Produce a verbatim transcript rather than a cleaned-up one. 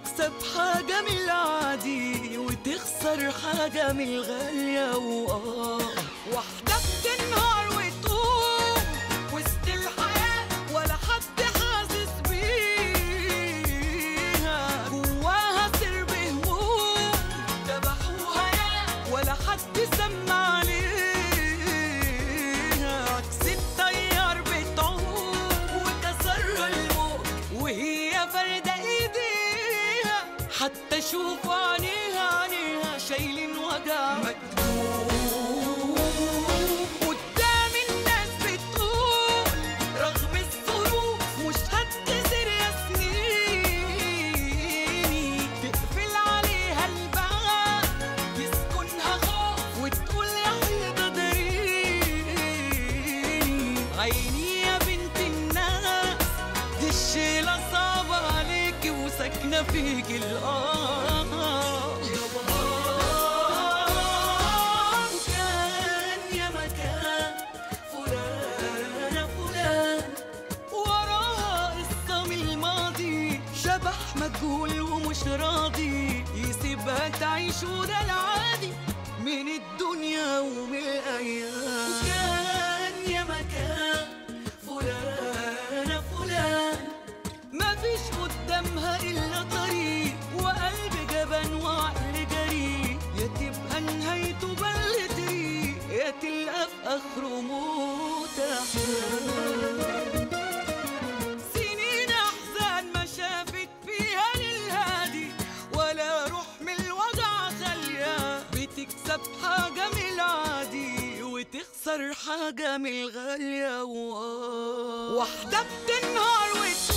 بتكسب حاجة من العادي وتخسر حاجة من الغالية. وآه واحدة بتنهار وتقوم وسط الحياة ولا حد حاسس بيها، جواها سر بهموم ذبحوها يا ولا حد سمع عليها. عكس التيار بتعوم وكسرها الموج وهي فردة ايديها، حتى شوفوا عينيها عينيها شايلين وجع مكتوب قدام الناس بتقول رغم الظروف مش هتكسر يا سنيني. تقفل عليها الباب يسكنها خوف وتقول يا حيطة داريني. عيني يا بنت الناس دي الشيلة صعبة عليكي وساكنة فيكي الآه. وكان يا مكان فلانة فلان وراها قصة من الماضي، شبح مجهول ومش راضي يسيبها تعيش وده العادي من الدنيا ومن الأيام. وكان يا مكان فلانة فلان مفيش قدامها إلا طريق وقلب جبان وعقل جريء، يا تبقى نهايته بل طريق يا تلقى في آخره موت أحلام. سنين أحزان ما شافت فيها للهادي ولا روح من الوجع خالية، بتكسب حاجة من العادي وتخسر حاجة من الغالية. واحدة بتنهار وت